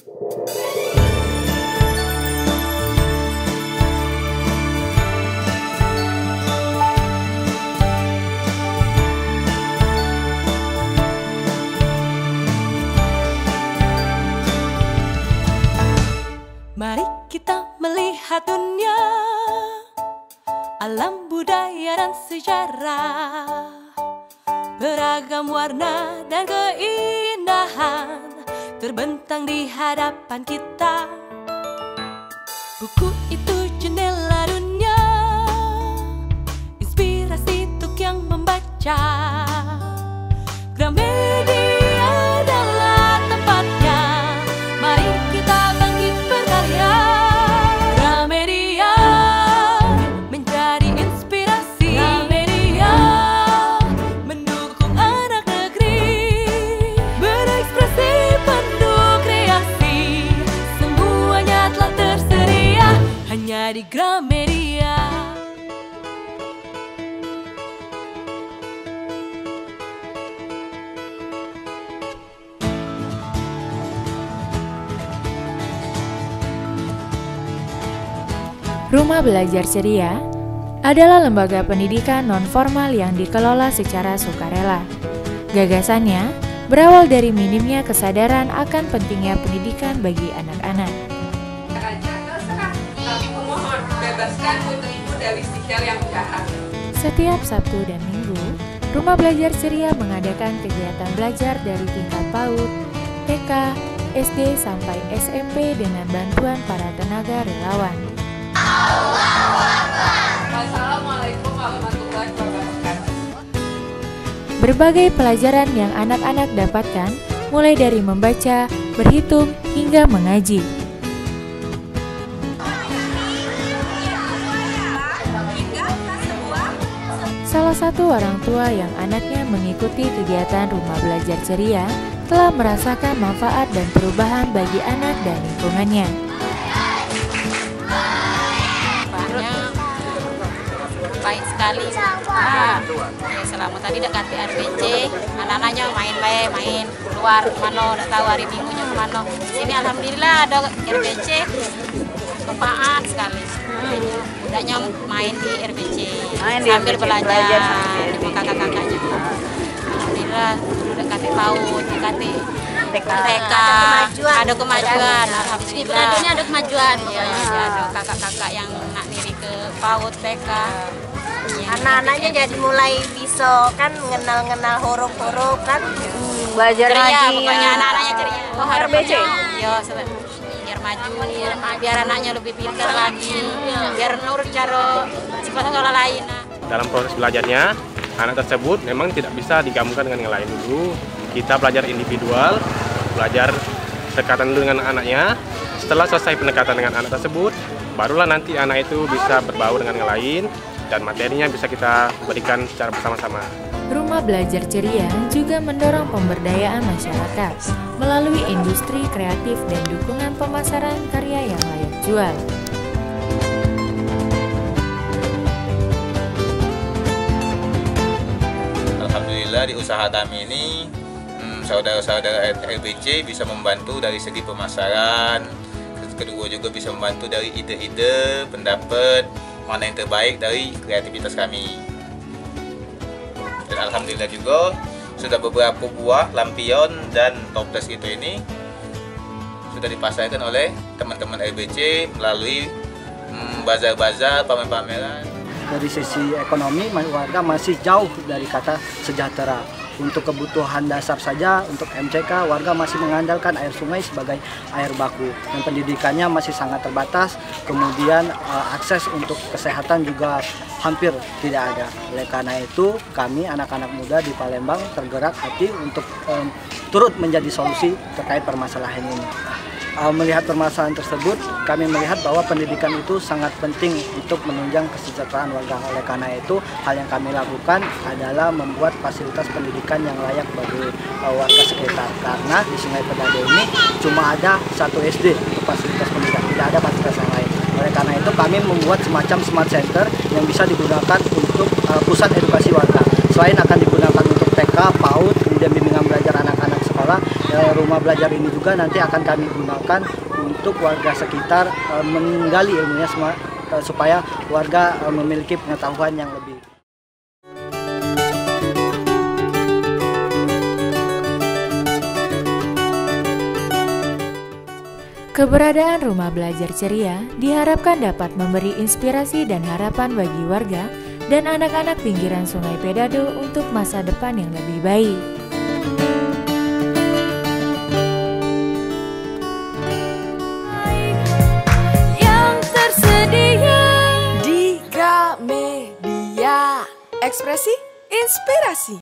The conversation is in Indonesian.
Mari kita melihat dunia, alam budaya dan sejarah, beragam warna dan keindahan terbentang di hadapan kita. Buku itu jendela dunia, inspirasi untuk yang membaca. Gramedia adalah tempatnya, mari kita bangkit berkarya. Gramedia menjadi inspirasi, Gramedia mendukung anak negeri, berekspresi penuh kreasi, semuanya telah tersedia hanya di Gramedia. Rumah Belajar Ceria adalah lembaga pendidikan non-formal yang dikelola secara sukarela. Gagasannya berawal dari minimnya kesadaran akan pentingnya pendidikan bagi anak-anak. Mohon bebaskan putriku dari sihir yang jahat. Setiap Sabtu dan Minggu, Rumah Belajar Ceria mengadakan kegiatan belajar dari tingkat PAUD, TK, SD sampai SMP dengan bantuan para tenaga relawan. Assalamualaikum warahmatullahi wabarakatuh. Berbagai pelajaran yang anak-anak dapatkan, mulai dari membaca, berhitung, hingga mengaji. Salah satu orang tua yang anaknya mengikuti kegiatan Rumah Belajar Ceria telah merasakan manfaat dan perubahan bagi anak dan lingkungannya. Baik sekali. Ya, selama tadi dekat RBC, anak-anaknya main keluar kemana, tidak tahu hari minggunya kemana. Sini alhamdulillah ada RBC, bermanfaat sekali. Budaknya main di RBC, sambil belajar sama kakak-kakaknya. Alhamdulillah dekat PAUD, dekat TK, ada kemajuan. Alhamdulillah. Ada kemajuan. Ya, ada kakak-kakak yang nak diri ke PAUD, TK. Anak-anaknya jadi mulai bisa kan mengenal huruf-huruf kan, belajar ceria, ngaji. pokoknya anak-anaknya ceria. Oh, RBC? Iya, biar maju, biar anaknya lebih pintar lagi, biar nurut cara sekolah lain. Dalam proses belajarnya, anak tersebut memang tidak bisa digabungkan dengan yang lain dulu. Kita belajar individual, belajar pendekatan dulu dengan anaknya. Setelah selesai pendekatan dengan anak tersebut, barulah nanti anak itu bisa berbaur dengan yang lain dan materinya bisa kita berikan secara bersama-sama. Rumah Belajar Ceria juga mendorong pemberdayaan masyarakat melalui industri kreatif dan dukungan pemasaran karya yang layak jual. Alhamdulillah di usaha kami ini saudara-saudara RBC bisa membantu dari segi pemasaran, kedua juga bisa membantu dari ide-ide, pendapat mana yang terbaik dari kreativitas kami. Dan alhamdulillah juga sudah beberapa buah lampion dan toples gitu ini sudah dipasarkan oleh teman-teman RBC melalui bazar-bazar, pamer-pameran. Dari sisi ekonomi warga masih jauh dari kata sejahtera. Untuk kebutuhan dasar saja, untuk MCK, warga masih mengandalkan air sungai sebagai air baku. Dan pendidikannya masih sangat terbatas, kemudian akses untuk kesehatan juga hampir tidak ada. Oleh karena itu, kami anak-anak muda di Palembang tergerak hati untuk turut menjadi solusi terkait permasalahan ini. Melihat permasalahan tersebut, kami melihat bahwa pendidikan itu sangat penting untuk menunjang kesejahteraan warga. Oleh karena itu, hal yang kami lakukan adalah membuat fasilitas pendidikan yang layak bagi warga sekitar. Karena di Sungai Pedade ini cuma ada satu SD untuk fasilitas pendidikan, tidak ada fasilitas yang lain. Oleh karena itu, kami membuat semacam smart center yang bisa digunakan untuk pusat edukasi warga. Selain akan digunakan untuk TK, PAUD, kemudian bimbingan belajar anak-anak sekolah, rumah belajar ini juga nanti akan kami gunakan untuk warga sekitar menggali ilmunya supaya warga memiliki pengetahuan yang lebih. Keberadaan rumah belajar ceria diharapkan dapat memberi inspirasi dan harapan bagi warga dan anak-anak pinggiran Sungai Pedado untuk masa depan yang lebih baik. Yang tersedia di Gramedia, ekspresi inspirasi.